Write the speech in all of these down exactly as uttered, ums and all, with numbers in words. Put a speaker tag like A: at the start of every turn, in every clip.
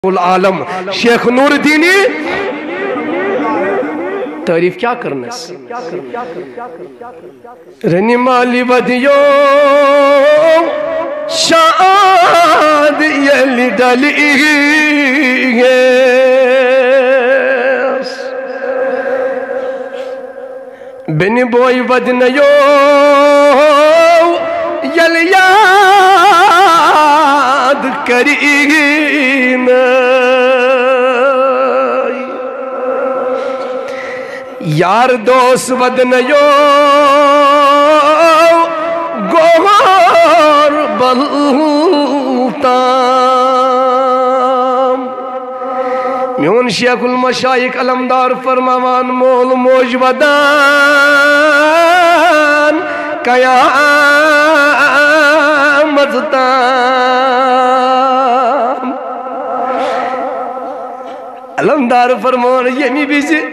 A: العالم شیخ نور دینی تعریف کیا کرنا ہے رنی مالی ودیو شاد یلی ڈالی بنی بوئی ودنیو یلی یاد کرین یار دوست ودنیو گوھر بلتام میون شیخ المشایخ علمدار فرماوان مول موج ودان قیامت تام علمدار فرمان یمی بیزی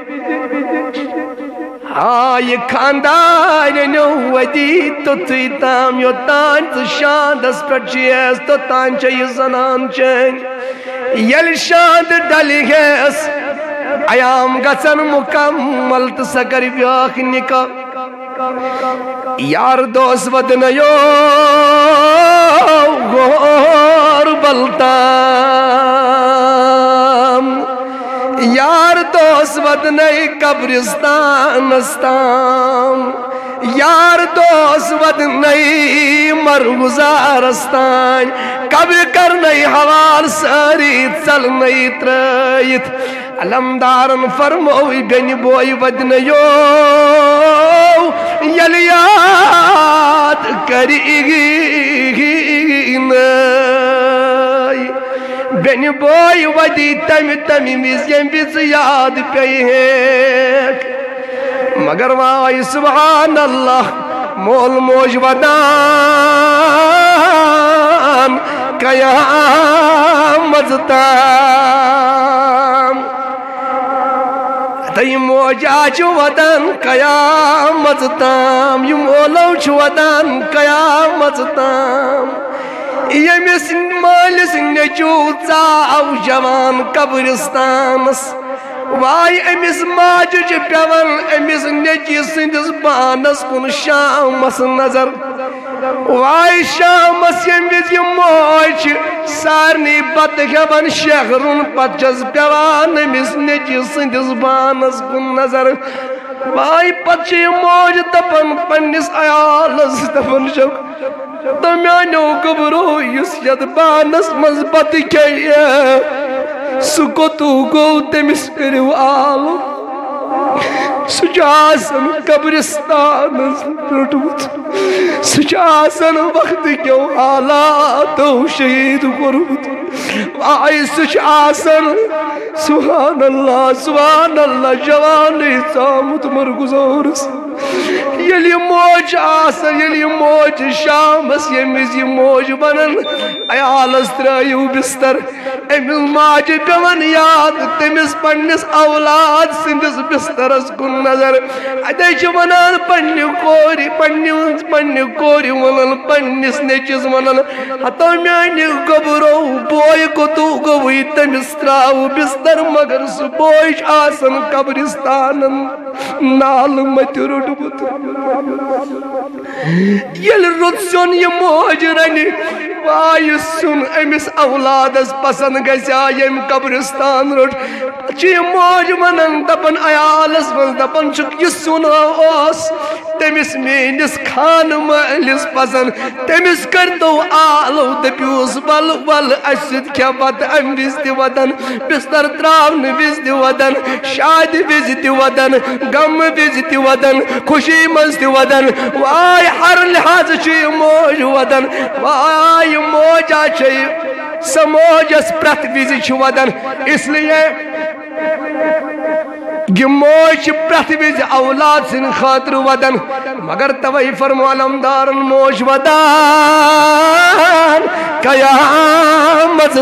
A: ہاں یہ خاندان نو ودی تو تی تام یو تان تو شاند اس پر چیز تو تان چاہی زنان چین یل شاند ڈلی گیس ایام گسن مکمل تسکر بیاخ نکا یار دوست ودنیو گور بلتام یار دوست ودنی قبرستان استام یار دوست ودنی مرگزارستان قبر کرنی حوال ساری چلنی ترائیت علمدارن فرموی بینی بوئی ودنیو یلیات کرین بینی بوئی ودی تمی تمی میز یم بیز یاد پئی ہے مگر وائی سبحان اللہ مول موج ودان قیامت تام تی موجا چو ودان قیامت تام یم اولو چو ودان قیامت تام یمس مالس نچو ژاو جوان قبرستانس وائی امس ماجہ چھ پیوان امس نیچی سندس بانس کن شامس نظر وائی شامس یمس یم موج سارنی بت ہیوان شہرن پچس پیوان امس نیچی سندس بانس کن نظر وائی پچھ موج دپن پنس عیالس دپن شک تو میانو قبرو یس ید بانس مز بت کھیئے سکو تو گو تمس کرو آلو سجاسن قبرستان رٹوت سجاسن وقت کیوں حالاتو شہید قربت آئی سجاسن سبحان اللہ سبحان اللہ جوانی سامت مرگزارس یلی موج آسن یلی موج شامس یمیز یہ موج بنن ایالس ترائیو بستر امیز ماج پیون یاد تمیز پنیس اولاد سندس بسترس کن نظر ادھے چھ ونان پنی کوری پنی پنی کوری ونن پنیس نیچز ونن حتی میانی قبرو بوئی کو تو گوئی تمیز تراو بستر مگر سو بوئیش آسن قبرستانن نال مت روڈ بت یل رت سن یہ موج رنی وائی سن امس اولادس پسند گسیا یم قبرستان روٹ چی موج منن دپن عیالس من دپن چک یہ سنا اوس تمس مینس خان مالس پسند تمس کرتو آلو دپیوس بل بل اسد کیا بات ام وز دی ودن بستر تراون وز دی ودن شاد وز دی ودن غم وز دی ودن خوشی مز دی ودن وائی ہر لحاظ چی موج ودن وائی موجا چی سموجس پرت وزی چی ودن اس لیے یہ موج پرت وزی اولاد سن خاطر ودن مگر توئی فرمو علمدارن موج ودان قیامت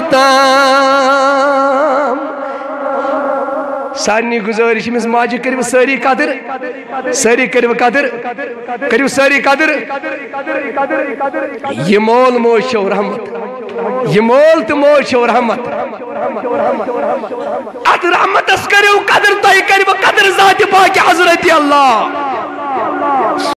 A: تام سارنی گزارش مز ماجہ کرو ساری قدر ساری کرو قدر کرو ساری قدر یہ مول موج شو رحمت یہ مول تو موج چھو رحمت ات رحمت اس کریو قدر تو ہی کریو قدر ذات پاک حضرت اللہ